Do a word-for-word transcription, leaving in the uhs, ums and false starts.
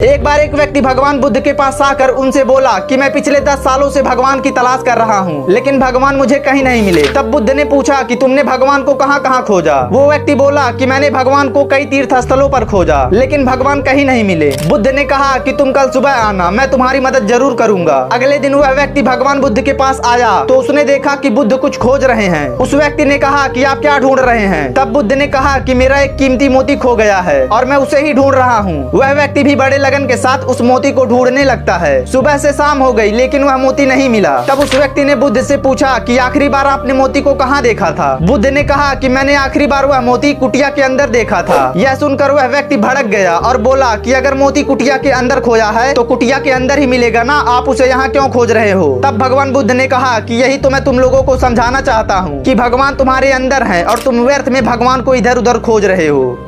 एक बार एक व्यक्ति भगवान बुद्ध के पास आकर उनसे बोला कि मैं पिछले दस सालों से भगवान की तलाश कर रहा हूँ, लेकिन भगवान मुझे कहीं नहीं मिले। तब बुद्ध ने पूछा कि तुमने भगवान को कहाँ कहाँ खोजा। वो व्यक्ति बोला कि मैंने भगवान को कई तीर्थ स्थलों पर खोजा, लेकिन भगवान कहीं नहीं मिले। बुद्ध ने कहा कि तुम कल सुबह आना, मैं तुम्हारी मदद जरूर करूंगा। अगले दिन वह व्यक्ति भगवान बुद्ध के पास आया तो उसने देखा कि बुद्ध कुछ खोज रहे हैं। उस व्यक्ति ने कहा कि आप क्या ढूंढ रहे हैं। तब बुद्ध ने कहा कि मेरा एक कीमती मोती खो गया है और मैं उसे ही ढूंढ रहा हूँ। वह व्यक्ति भी बड़े लगन के साथ उस मोती को ढूंढने लगता है। सुबह से शाम हो गई लेकिन वह मोती नहीं मिला। तब उस व्यक्ति ने बुद्ध से पूछा कि आखिरी बार आपने मोती को कहाँ देखा था। बुद्ध ने कहा कि मैंने आखिरी बार वह मोती कुटिया के अंदर देखा था। यह सुनकर वह व्यक्ति भड़क गया और बोला कि अगर मोती कुटिया के अंदर खोया है तो कुटिया के अंदर ही मिलेगा ना, आप उसे यहाँ क्यों खोज रहे हो। तब भगवान बुद्ध ने कहा कि यही तो मैं तुम लोगों को समझाना चाहता हूँ कि भगवान तुम्हारे अंदर है और तुम व्यर्थ में भगवान को इधर उधर खोज रहे हो।